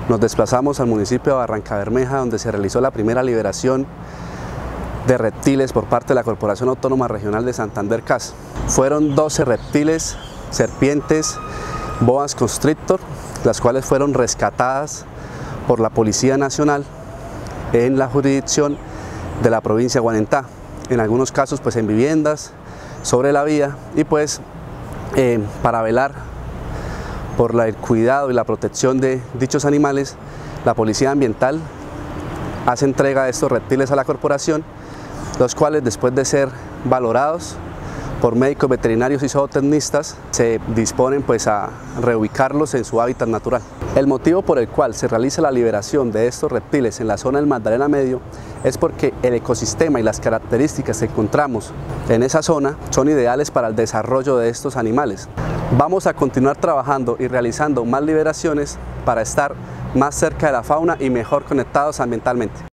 nos desplazamos al municipio de Barrancabermeja, donde se realizó la primera liberación de reptiles por parte de la Corporación Autónoma Regional de Santander CAS. Fueron 12 reptiles, serpientes, boas constrictor, las cuales fueron rescatadas por la Policía Nacional en la jurisdicción de la provincia de Guanentá, en algunos casos pues en viviendas, sobre la vía, y pues para velar por el cuidado y la protección de dichos animales, la Policía Ambiental hace entrega de estos reptiles a la corporación, los cuales después de ser valorados por médicos veterinarios y zootecnistas se disponen pues a reubicarlos en su hábitat natural. El motivo por el cual se realiza la liberación de estos reptiles en la zona del Magdalena Medio es porque el ecosistema y las características que encontramos en esa zona son ideales para el desarrollo de estos animales. Vamos a continuar trabajando y realizando más liberaciones para estar más cerca de la fauna y mejor conectados ambientalmente.